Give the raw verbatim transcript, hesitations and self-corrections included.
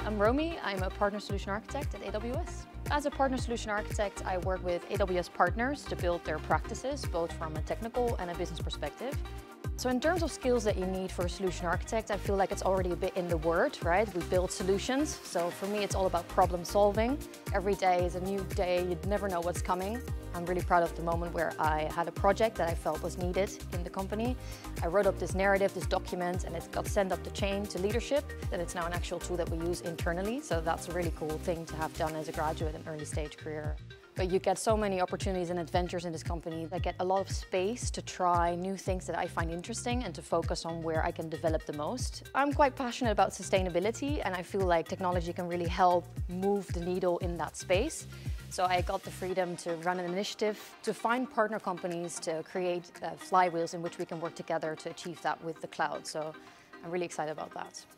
I'm Romy. I'm a Partner Solution Architect at A W S. As a Partner Solution Architect, I work with A W S partners to build their practices, both from a technical and a business perspective. So in terms of skills that you need for a solution architect, I feel like it's already a bit in the word, right? We build solutions. So for me, it's all about problem solving. Every day is a new day. You never know what's coming. I'm really proud of the moment where I had a project that I felt was needed in the company. I wrote up this narrative, this document, and it got sent up the chain to leadership. And it's now an actual tool that we use internally. So that's a really cool thing to have done as a graduate in early stage career. But you get so many opportunities and adventures in this company. I get a lot of space to try new things that I find interesting and to focus on where I can develop the most. I'm quite passionate about sustainability, and I feel like technology can really help move the needle in that space. So I got the freedom to run an initiative to find partner companies to create uh, flywheels in which we can work together to achieve that with the cloud. So I'm really excited about that.